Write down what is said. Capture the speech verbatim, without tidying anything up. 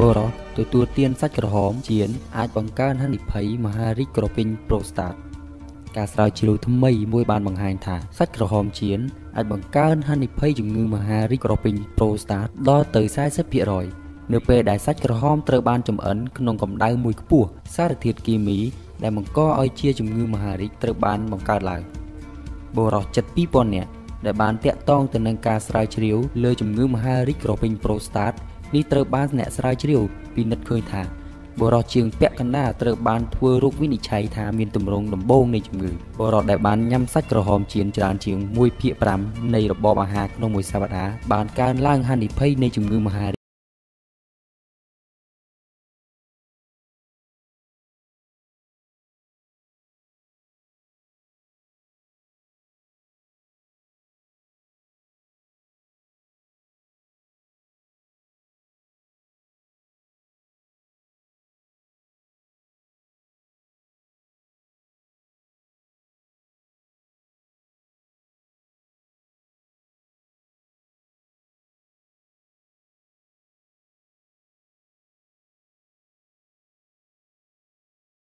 បរោះទទួលទានសាច់ក្រហមចៀនអាចបង្កើនហានិភ័យមហារីកក្រពេញប្រូស្តាតការស្រាវជ្រាវថ្មីមួយបានបង្ហាញថាសាច់ក្រហមចៀនអាចបង្កើនហានិភ័យជំងឺមហារីកក្រពេញប្រូស្តាតដល់ទៅ สี่สิบเปอร์เซ็นต์ នៅពេលដែលសាច់ក្រហមត្រូវបានចម្អិនក្នុងកម្ដៅមួយខ្ពស់សារធាតុគីមីដែលបង្កឲ្យជាជំងឺមហារីកត្រូវបានបង្កើតឡើងបុរសជិត ពីរពាន់ នាក់ដែលបានតាក់ទងទៅនឹងការស្រាវជ្រាវលើជំងឺមហារីកក្រពេញប្រូស្តាតនេះត្រូវបានអ្នកស្រាវជ្រាវពិនិត្យឃើញថាបុរសជាងពាក់កណ្ដាលត្រូវបានធ្វើរោគវិនិច្ឆ័យថាមានទម្រង់ដំបូងនៃជំងឺបុរសដែលបានញ៉ាំសាច់ក្រហមចៀនច្រើនជាង មួយភាគប្រាំ នៃរបបអាហារក្នុងមួយសប្តាហ៍បានកើនឡើងហានិភ័យនៃជំងឺមហា